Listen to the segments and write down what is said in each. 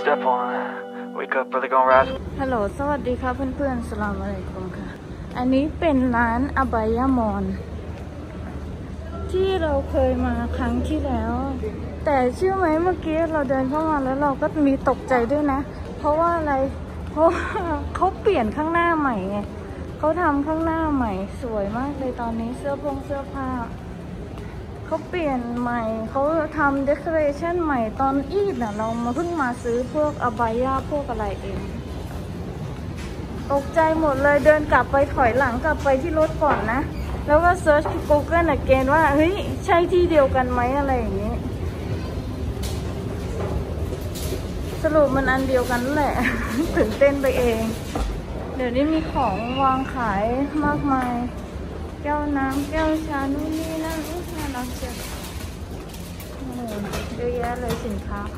Step on. Wake up, brother, gonna rise. ฮัลโหลสวัสดีค่ะเพื่อนๆสลามอะลัยกุมค่ะอันนี้เป็นร้านอบายามอนที่เราเคยมาครั้งที่แล้วแต่เชื่อไหมเมื่อกี้เราเดินเข้ามาแล้วเราก็มีตกใจด้วยนะเพราะว่าอะไรเพราะเขาเปลี่ยนข้างหน้าใหม่ไงเขาทำข้างหน้าใหม่สวยมากเลยตอนนี้เสื้อผ้าเขาเปลี่ยนใหม่เขาทำเดคอเรชั่นใหม่ตอนอีดน่ะเราเพิ่งมาซื้อพวกอบายาพวกอะไรเองตกใจหมดเลยเดินกลับไปถอยหลังกลับไปที่รถก่อนนะแล้วก็เซิร์ช Google เกณฑ์ว่าเฮ้ยใช่ที่เดียวกันไหมอะไรอย่างนี้สรุปมันอันเดียวกันแหละ ตื่นเต้นไปเองเดี๋ยวนี้มีของวางขายมากมายแก้วน้ำแก้วชานู่นนี่นั่นน่ารักจังเยอะแยะเลยสินค้าเขา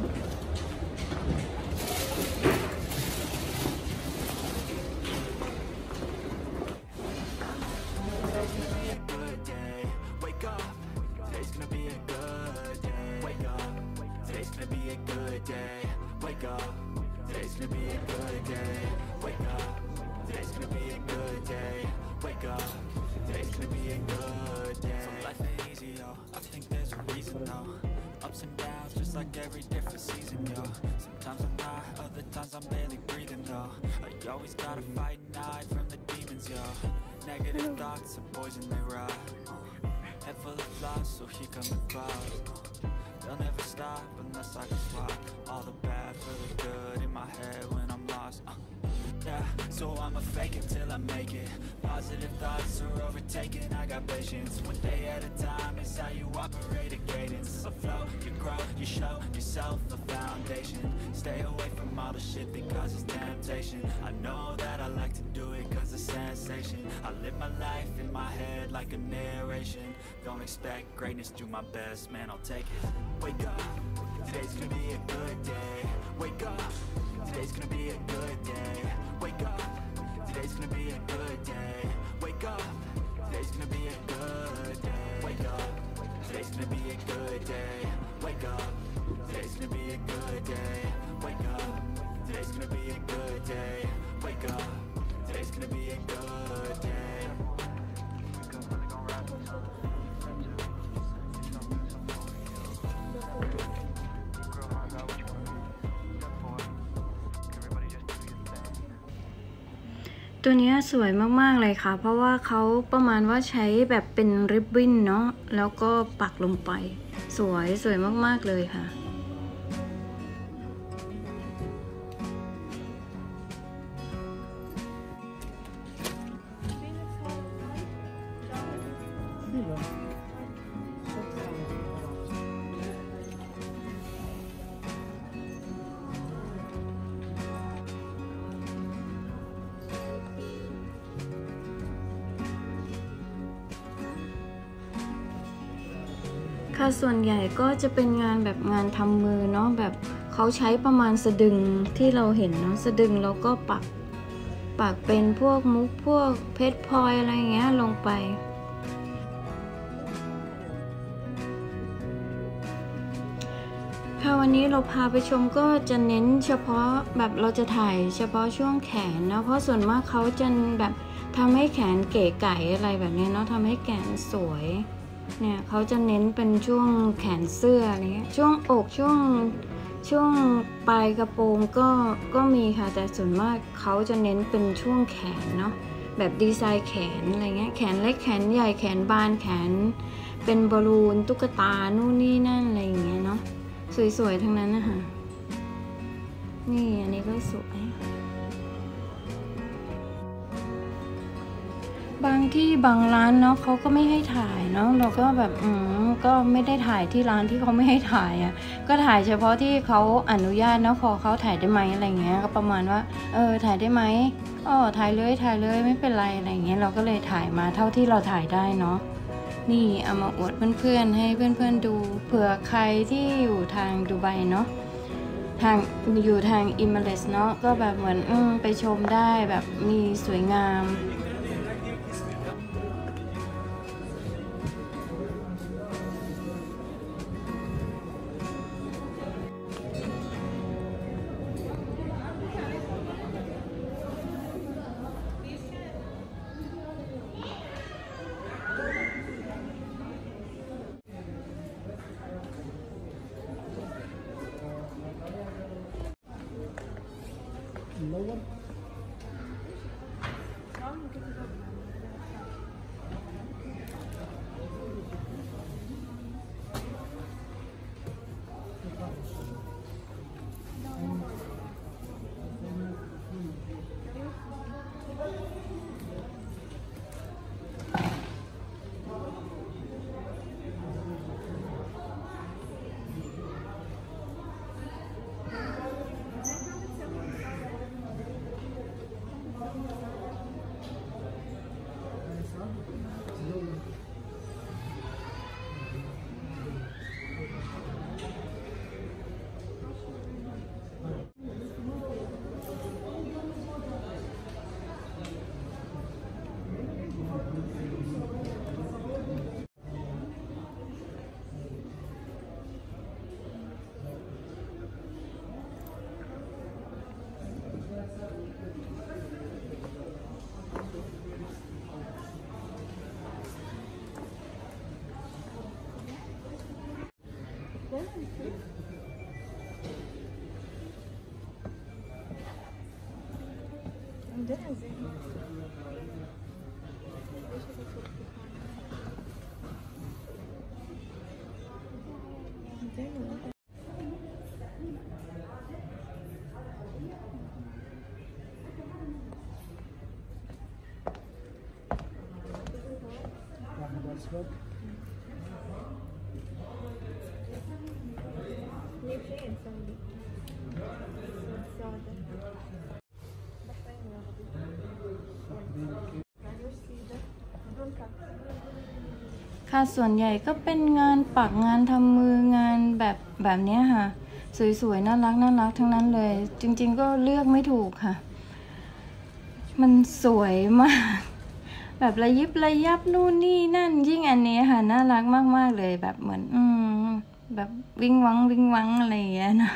Ups and downs, just like every different season, yo. Sometimes I'm high, other times I'm barely breathing, though. I always gotta fight and hide from the demons, yo. Negative thoughts are poison, they rot. Head full of flies, so here come the clouds. They'll never stop unless I can swap all the bad for the good in my head when I'm lost. Yeah, so I'ma fake it till I make it. Positive thoughts are overtaken, I got patience. One day at a time is how you operate a cadence. So flow, you grow, you show yourself a foundation. Stay away from all the shit that causes temptation. I know that I like to do it cause it's sensation. I live my life in my head like a narration. Don't expect greatness, do my best, man, I'll take it. Wake up, today's gonna be a good day. Wake up, today's gonna be a good day. Wake up, today's gonna be a good day. Wake up, today's gonna be a good day. Wake up, today's gonna be a good day. Wake up, today's gonna be a good day. Wake up, today's gonna be a good day. Wake up, today's gonna be a good day. ตัวนี้สวยมากๆเลยค่ะเพราะว่าเขาประมาณว่าใช้แบบเป็นริบบิ้นเนาะแล้วก็ปักลงไปสวยมากๆเลยค่ะค่ะส่วนใหญ่ก็จะเป็นงานแบบงานทำมือเนาะแบบเขาใช้ประมาณสะดึงที่เราเห็นเนาะสะดึงแล้วก็ปักเป็นพวกมุกพวกเพชรพลอยอะไรเงี้ยลงไปค่ะวันนี้เราพาไปชมก็จะเน้นเฉพาะแบบเราจะถ่ายเฉพาะช่วงแขนนะเพราะส่วนมากเขาจะแบบทำให้แขนเก๋ไก๋อะไรแบบนี้เนาะทำให้แขนสวยเนี่ยเขาจะเน้นเป็นช่วงแขนเสื้ออะไรเงี้ยช่วงอกช่วงปลายกระโปรงก็มีค่ะแต่ส่วนมากเขาจะเน้นเป็นช่วงแขนเนาะแบบดีไซน์แขนอะไรเงี้ยแขนเล็กแขนใหญ่แขนบานแขนเป็นบอลลูนตุ๊กตานู่นนี่นั่นอะไรอย่างเงี้ยเนาะสวยๆทั้งนั้นนะคะนี่อันนี้ก็สวยบางที่บางร้านเนาะเขาก็ไม่ให้ถ่ายเนาะเราก็แบบก็ไม่ได้ถ่ายที่ร้านที่เขาไม่ให้ถ่ายอ่ะก็ถ่ายเฉพาะที่เขาอนุญาตเนาะขอเขาถ่ายได้ไหมอะไรเงี้ยก็ประมาณว่าถ่ายได้ไหมถ่ายเลยไม่เป็นไรอะไรเงี้ยเราก็เลยถ่ายมาเท่าที่เราถ่ายได้เนาะนี่เอามาอวดเพื่อนๆให้เพื่อนๆดูเผื่อใครที่อยู่ทางดูไบเนาะอยู่ทางอิมเรตส์เนาะก็แบบเหมือนไปชมได้แบบมีสวยงาม lower. ค่ะส่วนใหญ่ก็เป็นงานปักงานทำมืองานแบบนี้ค่ะสวยๆน่ารักทั้งนั้นเลยจริงๆก็เลือกไม่ถูกค่ะมันสวยมากแบบระยิบระยับนู่นนี่นั่นยิ่งอันนี้ค่ะน่ารักมากๆเลยแบบเหมือนแบบวิงวังอะไรอย่างเงี้ยนะ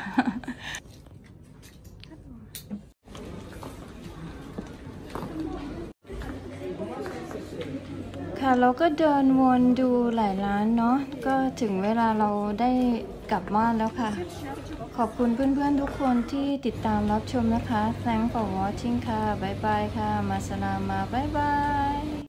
ค่ะเราก็เดินวนดูหลายร้านเนาะก็ถึงเวลาเราได้กลับบ้านแล้วค่ะขอบคุณเพื่อนๆทุกคนที่ติดตามรับชมนะคะ Thanks for watching ค่ะบ๊ายบายค่ะมาสลามาบ๊ายบาย